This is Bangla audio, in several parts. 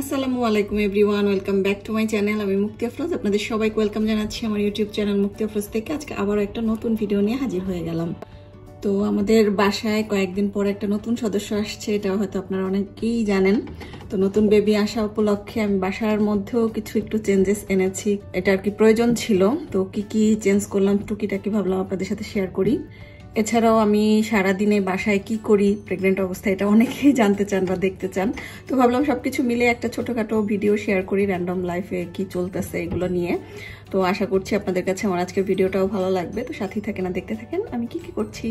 আসসালামু আলাইকুম everyone, welcome back to my channel. আমি মুক্তি আফরোজ, আপনাদের সবাইকে ওয়েলকাম জানাচ্ছি আমার ইউটিউব চ্যানেল মুক্তি আফরোজ থেকে। আজকে আবারও একটা নতুন ভিডিও নিয়ে হাজির হয়ে গেলাম। তো আমাদের বাসায় কয়েকদিন পর একটা নতুন সদস্য আসছে, এটা হয়তো আপনারা অনেকেই জানেন। তো নতুন বেবি আসা উপলক্ষে আমি বাসার মধ্যেও কিছু একটু চেঞ্জেস এনেছি, এটা আর কি প্রয়োজন ছিল। তো কি কি চেঞ্জ করলাম টুকিটাকি ভাবলাম আপনাদের সাথে শেয়ার করি। এছাড়াও আমি সারাদিনে বাসায় কি করি প্রেগনেন্ট অবস্থায়, এটা অনেকেই জানতে চান বা দেখতে চান। তো ভাবলাম সবকিছু মিলে একটা ছোটখাটো ভিডিও শেয়ার করি, র্যান্ডম লাইফে কি চলতেছে এগুলো নিয়ে। তো আশা করছি আপনাদের কাছে আমার আজকের ভিডিওটাও ভালো লাগবে। তো সাথেই থাকেন আর দেখতে থাকেন আমি কি কি করছি।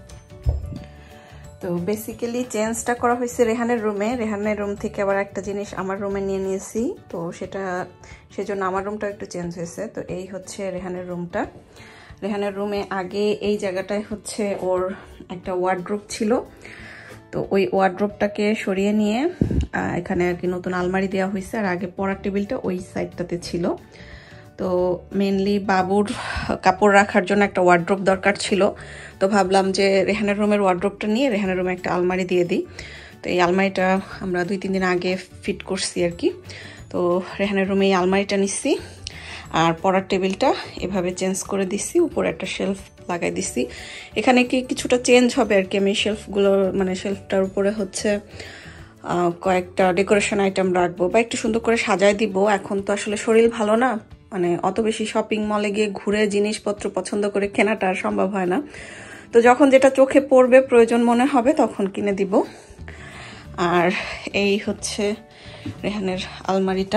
তো বেসিক্যালি চেঞ্জটা করা হয়েছে রেহানের রুমে। রেহানের রুম থেকে আবার একটা জিনিস আমার রুমে নিয়ে নিয়েছি, তো সেজন্য আমার রুমটাও একটু চেঞ্জ হয়েছে। তো এই হচ্ছে রেহানের রুমটা। রেহানের রুমে আগে এই জায়গাটায় হচ্ছে ওর একটা ওয়ার্ড্রোব ছিল, তো ওই ওয়ার্ড্রোবটাকে সরিয়ে নিয়ে এখানে আর কি নতুন আলমারি দেওয়া হয়েছে। আর আগে পড়ার টেবিলটা ওই সাইডটাতে ছিল। তো মেনলি বাবুর কাপড় রাখার জন্য একটা ওয়ার্ড্রোব দরকার ছিল। তো ভাবলাম যে রেহানের রুমের ওয়ার্ড্রোবটা নিয়ে রেহানের রুমে একটা আলমারি দিয়ে দিই। তো এই আলমারিটা আমরা 2-3 দিন আগে ফিট করছি আর কি। তো রেহানের রুমে এই আলমারিটা নিচ্ছি, আর পড়ার টেবিলটা এভাবে চেঞ্জ করে দিচ্ছি, উপরে একটা শেলফ লাগাই দিচ্ছি। এখানে কি কিছুটা চেঞ্জ হবে আর কি। আমি শেলফগুলো মানে শেলফটার উপরে হচ্ছে কয়েকটা ডেকোরেশন আইটেম রাখবো বা একটু সুন্দর করে সাজায় দিব। এখন তো আসলে শরীর ভালো না, মানে অত বেশি শপিং মলে গিয়ে ঘুরে জিনিসপত্র পছন্দ করে কেনাটা আর সম্ভব হয় না। তো যখন যেটা চোখে পড়বে প্রয়োজন মনে হবে তখন কিনে দিব। আর এই হচ্ছে রেহানের আলমারিটা,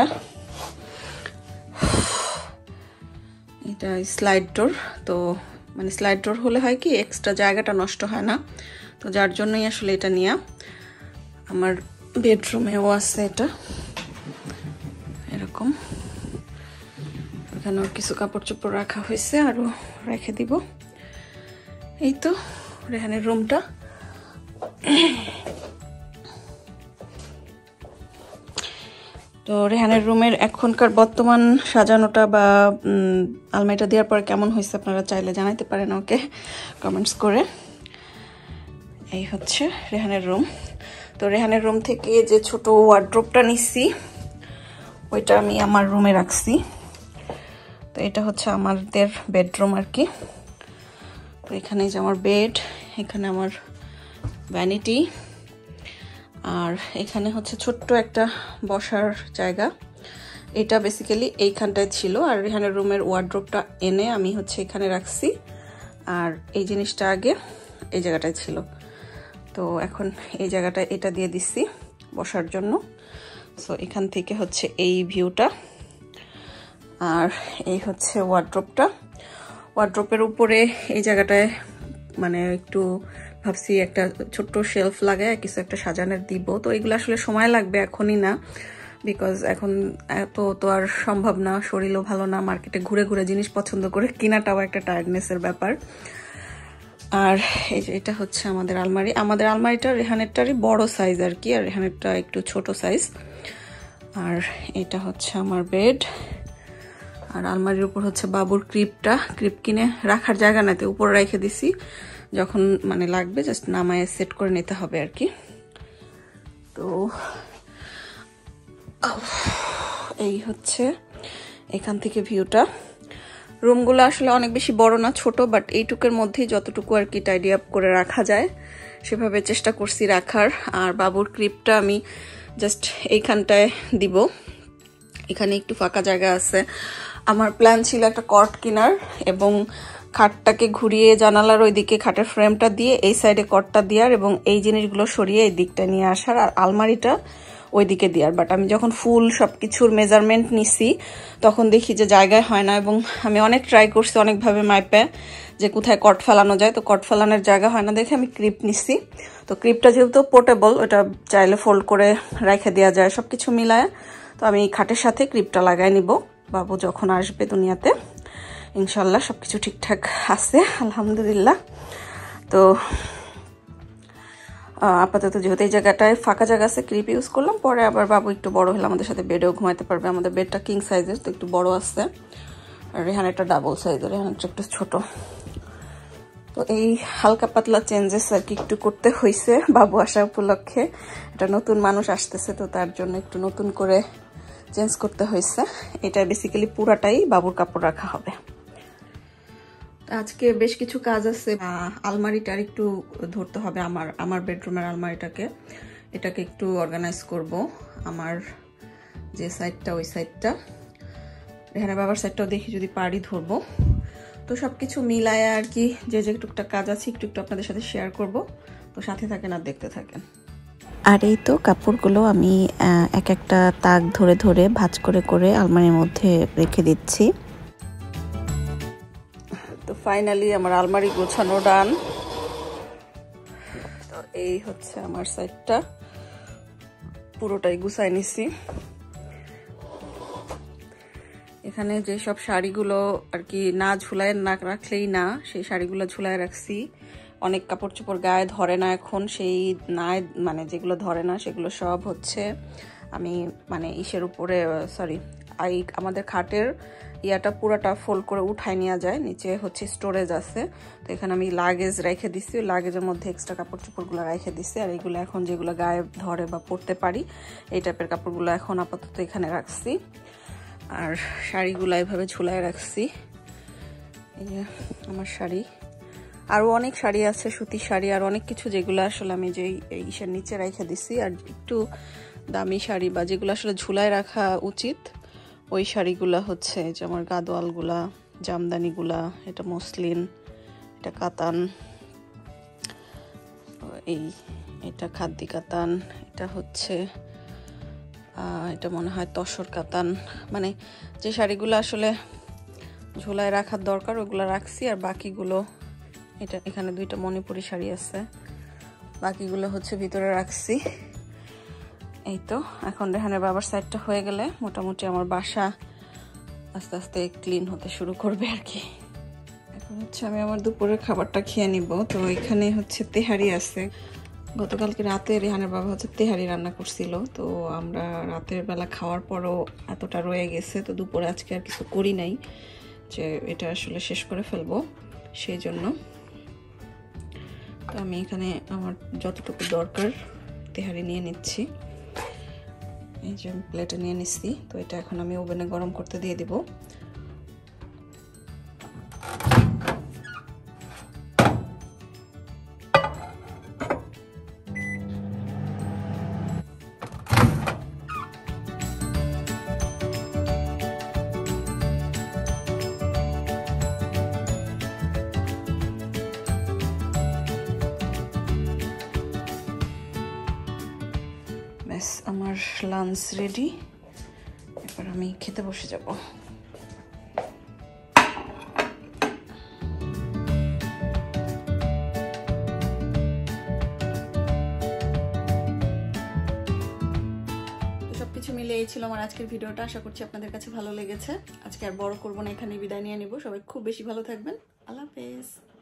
এটা স্লাইড ডোর। তো মানে স্লাইড ডোর হলে হয় কি এক্সট্রা জায়গাটা নষ্ট হয় না, তো যার জন্যই আসলে এটা নিয়ে। আমার বেডরুমেও আছে এটা এরকম, এখানেও কিছু কাপড় চোপড় রাখা হয়েছে, আরও রেখে দিব। এই তো রেহানের রুমটা। তো রেহানের রুমের এখনকার বর্তমান সাজানোটা বা আলমারিটা দেওয়ার পরে কেমন হয়েছে আপনারা চাইলে জানাইতে পারেন ওকে কমেন্টস করে। এই হচ্ছে রেহানের রুম। তো রেহানের রুম থেকে যে ছোট ওয়ার্ড্রোবটা নিচ্ছি ওইটা আমি আমার রুমে রাখছি। তো এটা হচ্ছে আমাদের বেডরুম আর কি। তো এখানে যে আমার বেড, এখানে আমার ভ্যানিটি, আর এখানে হচ্ছে ছোট্ট একটা বসার জায়গা। এটা বেসিক্যালি এইখানটায় ছিল, আর রেহানের রুমের ওয়ার্ড্রোবটা এনে আমি হচ্ছে এখানে রাখছি। আর এই জিনিসটা আগে এই জায়গাটায় ছিল, তো এখন এই জায়গাটায় এটা দিয়ে দিচ্ছি বসার জন্য। সো এখান থেকে হচ্ছে এই ভিউটা। আর এই হচ্ছে ওয়ার্ড্রোবটা। ওয়ার্ড্রোবের উপরে এই জায়গাটায় মানে একটু ভাবছি একটা ছোট্ট শেলফ লাগায় কিছু একটা সাজানোর দিব। তো এগুলো আসলে সময় লাগবে, এখনই না, বিকজ এখন এত তো আর সম্ভব না, শরীরও ভালো না, মার্কেটে ঘুরে ঘুরে জিনিস পছন্দ করে কেনাটাও একটা টায়ার্ডনেসের ব্যাপার। আর এই যে এটা হচ্ছে আমাদের আলমারি। আমাদের আলমারিটা রেহানেরটারই বড় সাইজ আর কি, আর রেহানেরটা একটু ছোট সাইজ। আর এটা হচ্ছে আমার বেড। আর আলমারির উপর হচ্ছে বাবুর ক্রিপটা। ক্রিপ কিনে রাখার জায়গা নাতে উপরে রেখে দিছি, যখন মানে লাগবে জাস্ট নামায় সেট করে নিতে হবে আর কি। তো এই হচ্ছে এখান থেকে ভিউটা। রুমগুলো আসলে অনেক বেশি বড় না, ছোট, বাট এইটুকের মধ্যেই যতটুকু আর কি টাইডি আপ করে রাখা যায় সেভাবে চেষ্টা করছি রাখার। আর বাবুর ক্রিপটা আমি জাস্ট এইখানটায় দিব, এখানে একটু ফাঁকা জায়গা আছে। আমার প্ল্যান ছিল একটা কট কেনার এবং খাটটাকে ঘুরিয়ে জানালার ওইদিকে খাটের ফ্রেমটা দিয়ে এই সাইডে কটটা দেওয়ার এবং এই জিনিসগুলো সরিয়ে এই দিকটা নিয়ে আসার, আর আলমারিটা ওইদিকে দেওয়ার। বাট আমি যখন ফুল সবকিছুর মেজারমেন্ট নিছি তখন দেখি যে জায়গায় হয় না, এবং আমি অনেক ট্রাই করছি অনেকভাবে মাইপে যে কোথায় কট ফেলানো যায়। তো কট ফেলানোর জায়গা হয় না দেখে আমি ক্রিপ নিছি। তো ক্রিপটা যেহেতু পোর্টেবল, ওটা চাইলে ফোল্ড করে রেখে দেওয়া যায়, সবকিছু মিলায়। তো আমি খাটের সাথে ক্রিপটা লাগাই নিব বাবু যখন আসবে দুনিয়াতে। ইনশাল্লাহ সবকিছু ঠিকঠাক আছে আলহামদুলিল্লাহ। তো আপাতত যেহেতু এই জায়গাটায় ফাঁকা জায়গা আছে ক্রিপ ইউজ করলাম, পরে আবার বাবু একটু বড় হলে আমাদের সাথে বেডেও ঘুমাইতে পারবে। আমাদের বেডটা কিং সাইজের, তো একটু বড় আছে, আর রেহানেরটা ডাবল সাইজের, রেহানেরটা একটু ছোট। তো এই হালকা পাতলা চেঞ্জেস আর কি একটু করতে হয়েছে বাবু আসা উপলক্ষে। একটা নতুন মানুষ আসতেছে, তো তার জন্য একটু নতুন করে চেঞ্জ করতে হয়েছে। এটা বেসিক্যালি পুরাটাই বাবুর কাপড় রাখা হবে। আজকে বেশ কিছু কাজ আছে। আলমারিটার একটু ধরতে হবে, আমার বেডরুমের আলমারিটাকে, এটাকে একটু অর্গানাইজ করব। আমার যে সাইডটা, ওই সাইডটা, এখানে বাবার সাইডটাও দেখি যদি পারি ধরবো। তো সবকিছু মিলায় আর কি, যে টুকটাক কাজ আছে একটু একটু আপনাদের সাথে শেয়ার করব। তো সাথে থাকেন আর দেখতে থাকেন। আর এই তো কাপড়গুলো আমি এক একটা তাক ধরে ধরে ভাঁজ করে করে আলমারির মধ্যে রেখে দিচ্ছি। তো ফাইনালি আমার আলমারি গোছানো ডান। তো এই হচ্ছে আমার সাইডটা, পুরোটাই গুছাই নিছি। এখানে যেসব শাড়িগুলো আর কি না ঝুলায় না রাখলেই না, সেই শাড়িগুলো ঝুলায় রাখছি। অনেক কাপড় চোপড় গায়ে ধরে না এখন, সেই না মানে যেগুলো ধরে না সেগুলো সব হচ্ছে আমি মানে ইসের উপরে, সরি, আমাদের খাটের ইয়াটা পুরাটা ফোল্ড করে উঠায় নেওয়া যায়, নিচে হচ্ছে স্টোরেজ আছে। তো এখানে আমি লাগেজ রেখে দিছি, লাগেজের মধ্যে এক্সট্রা কাপড় চোপড়গুলো রেখে দিছি। আর এইগুলো এখন যেগুলো গায়ে ধরে বা পরতে পারি, এই টাইপের কাপড়গুলো এখন আপাতত এখানে রাখছি। আর শাড়িগুলো এভাবে ঝুলায় রাখছি। এই যে আমার শাড়ি, আরও অনেক শাড়ি আছে, সুতির শাড়ি আর অনেক কিছু, যেগুলো আসলে আমি যে ইসের নিচে রেখে দিছি। আর একটু দামি শাড়ি বা যেগুলো আসলে ঝুলায় রাখা উচিত, ওই শাড়িগুলা হচ্ছে যে আমার গাদোয়ালগুলা, জামদানিগুলা, এটা মসলিন, এটা কাতান, এটা খাদ্দি কাতান, এটা হচ্ছে এটা মনে হয় তসর কাতান। মানে যে শাড়িগুলো আসলে ঝোলায় রাখার দরকার ওগুলো রাখছি। আর বাকিগুলো, এখানে দুইটা মণিপুরি শাড়ি আছে, বাকিগুলো হচ্ছে ভিতরে রাখছি। এই তো এখন রেহানের বাবার সাইডটা হয়ে গেলে মোটামুটি আমার বাসা আস্তে আস্তে ক্লিন হতে শুরু করবে আর কি। এখন হচ্ছে আমি আমার দুপুরের খাবারটা খেয়ে নিব। তো এখানে হচ্ছে তেহারি আছে। গতকালকে রাতে রেহানের বাবা হচ্ছে তেহারি রান্না করছিল, তো আমরা রাতের বেলা খাওয়ার পরও এতটা রয়ে গেছে। তো দুপুরে আজকে আর কিছু করি নাই, যে এটা আসলে শেষ করে ফেলবো, সেই জন্য। তো আমি এখানে আমার যতটুকু দরকার তেহারি নিয়ে নিচ্ছি। এই যে প্লেটে নিয়ে নিচ্ছি। তো এটা এখন আমি ওভেনে গরম করতে দিয়ে দিব। ব্যাস আমার লাঞ্চ রেডি, এবার আমি খেতে বসে যাব। সবকিছু মিলে এই ছিল আমার আজকের ভিডিওটা। আশা করছি আপনাদের কাছে ভালো লেগেছে। আজকে আর বড় করবো না, এখানে বিদায় নিয়ে নিব। সবাই খুব বেশি ভালো থাকবেন। আল্লাহ হাফেজ।